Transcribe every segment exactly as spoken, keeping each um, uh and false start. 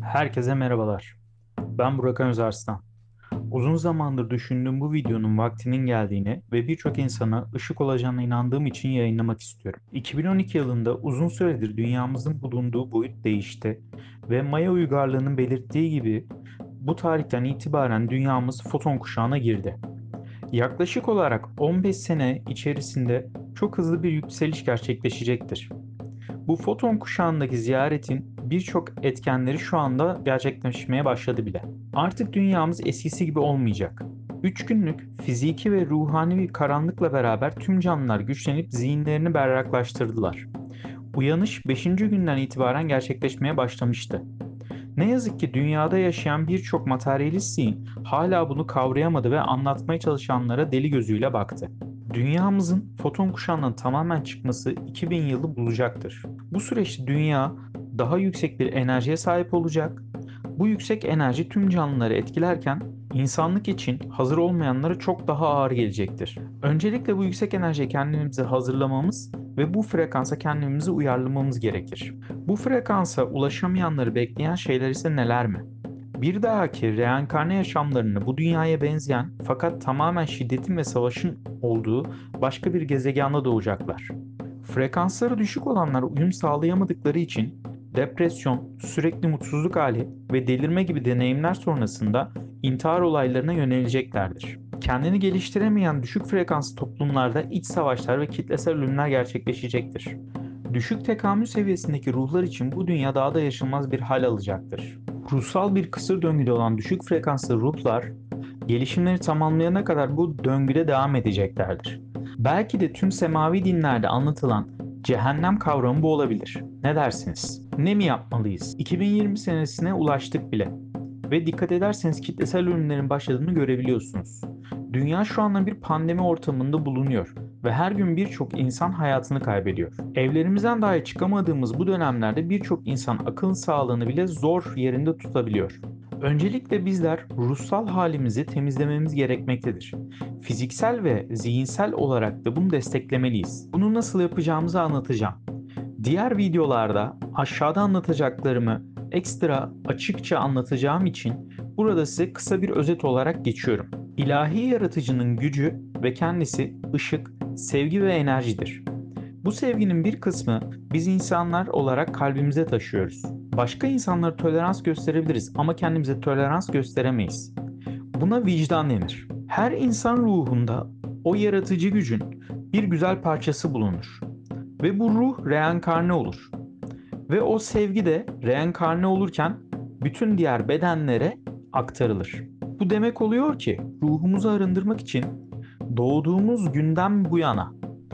Herkese merhabalar. Ben Burak Özarslan. Uzun zamandır düşündüğüm bu videonun vaktinin geldiğini ve birçok insana ışık olacağına inandığım için yayınlamak istiyorum. iki bin on iki yılında uzun süredir dünyamızın bulunduğu boyut değişti ve Maya uygarlığının belirttiği gibi bu tarihten itibaren dünyamız foton kuşağına girdi. Yaklaşık olarak on beş sene içerisinde çok hızlı bir yükseliş gerçekleşecektir. Bu foton kuşağındaki ziyaretin birçok etkenleri şu anda gerçekleşmeye başladı bile. Artık dünyamız eskisi gibi olmayacak. Üç günlük fiziki ve ruhani bir karanlıkla beraber tüm canlılar güçlenip zihinlerini berraklaştırdılar. Uyanış beşinci günden itibaren gerçekleşmeye başlamıştı. Ne yazık ki dünyada yaşayan birçok materyalist zihin hala bunu kavrayamadı ve anlatmaya çalışanlara deli gözüyle baktı. Dünyamızın foton kuşağından tamamen çıkması iki bin yılı bulacaktır. Bu süreçte dünya daha yüksek bir enerjiye sahip olacak. Bu yüksek enerji tüm canlıları etkilerken insanlık için hazır olmayanlara çok daha ağır gelecektir. Öncelikle bu yüksek enerjiye kendimizi hazırlamamız ve bu frekansa kendimizi uyarlamamız gerekir. Bu frekansa ulaşamayanları bekleyen şeyler ise neler mi? Bir dahaki reenkarne yaşamlarını bu dünyaya benzeyen fakat tamamen şiddetin ve savaşın olduğu başka bir gezegende doğacaklar. Frekansları düşük olanlar uyum sağlayamadıkları için depresyon, sürekli mutsuzluk hali ve delirme gibi deneyimler sonrasında intihar olaylarına yöneleceklerdir. Kendini geliştiremeyen düşük frekanslı toplumlarda iç savaşlar ve kitlesel ölümler gerçekleşecektir. Düşük tekamül seviyesindeki ruhlar için bu dünya daha da yaşanmaz bir hal alacaktır. Ruhsal bir kısır döngüde olan düşük frekanslı ruhlar, gelişimleri tamamlayana kadar bu döngüde devam edeceklerdir. Belki de tüm semavi dinlerde anlatılan cehennem kavramı bu olabilir. Ne dersiniz? Ne mi yapmalıyız? iki bin yirmi senesine ulaştık bile. Ve dikkat ederseniz kitlesel ölümlerin başladığını görebiliyorsunuz. Dünya şu anda bir pandemi ortamında bulunuyor ve her gün birçok insan hayatını kaybediyor. Evlerimizden dahi çıkamadığımız bu dönemlerde birçok insan akıl sağlığını bile zor yerinde tutabiliyor. Öncelikle bizler ruhsal halimizi temizlememiz gerekmektedir. Fiziksel ve zihinsel olarak da bunu desteklemeliyiz. Bunu nasıl yapacağımızı anlatacağım. Diğer videolarda aşağıda anlatacaklarımı ekstra açıkça anlatacağım için burada size kısa bir özet olarak geçiyorum. İlahi yaratıcının gücü ve kendisi ışık, sevgi ve enerjidir. Bu sevginin bir kısmı biz insanlar olarak kalbimize taşıyoruz. Başka insanlara tolerans gösterebiliriz ama kendimize tolerans gösteremeyiz. Buna vicdan denir. Her insan ruhunda o yaratıcı gücün bir güzel parçası bulunur. Ve bu ruh reenkarne olur. Ve o sevgi de reenkarne olurken bütün diğer bedenlere aktarılır. Bu demek oluyor ki ruhumuzu arındırmak için doğduğumuz günden bu yana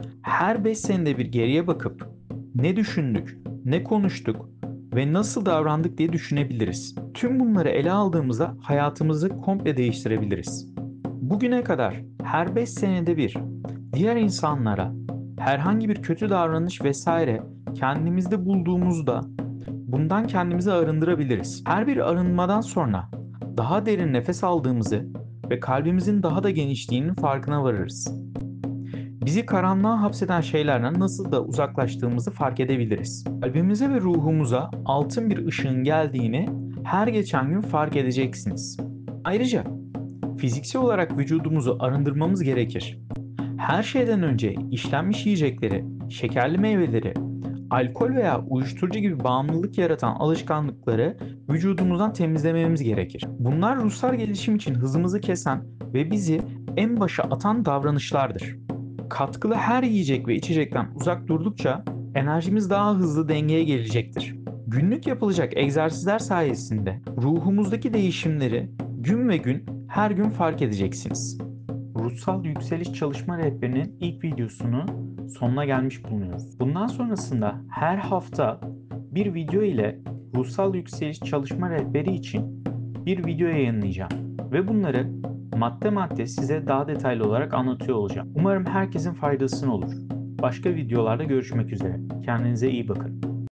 her beş senede bir geriye bakıp ne düşündük, ne konuştuk ve nasıl davrandık diye düşünebiliriz. Tüm bunları ele aldığımızda hayatımızı komple değiştirebiliriz. Bugüne kadar her beş senede bir diğer insanlara herhangi bir kötü davranış vesaire kendimizde bulduğumuzda bundan kendimizi arındırabiliriz. Her bir arınmadan sonra daha derin nefes aldığımızı ve kalbimizin daha da genişliğinin farkına varırız. Bizi karanlığa hapseden şeylerden nasıl da uzaklaştığımızı fark edebiliriz. Kalbimize ve ruhumuza altın bir ışığın geldiğini her geçen gün fark edeceksiniz. Ayrıca fiziksel olarak vücudumuzu arındırmamız gerekir. Her şeyden önce işlenmiş yiyecekleri, şekerli meyveleri, alkol veya uyuşturucu gibi bağımlılık yaratan alışkanlıkları vücudumuzdan temizlememiz gerekir. Bunlar ruhsal gelişim için hızımızı kesen ve bizi en başa atan davranışlardır. Katkılı her yiyecek ve içecekten uzak durdukça enerjimiz daha hızlı dengeye gelecektir. Günlük yapılacak egzersizler sayesinde ruhumuzdaki değişimleri gün ve gün her gün fark edeceksiniz. Ruhsal Yükseliş Çalışma Rehberi'nin ilk videosunu sonuna gelmiş bulunuyoruz. Bundan sonrasında her hafta bir video ile Ruhsal Yükseliş Çalışma Rehberi için bir video yayınlayacağım. Ve bunları madde madde size daha detaylı olarak anlatıyor olacağım. Umarım herkesin faydasına olur. Başka videolarda görüşmek üzere. Kendinize iyi bakın.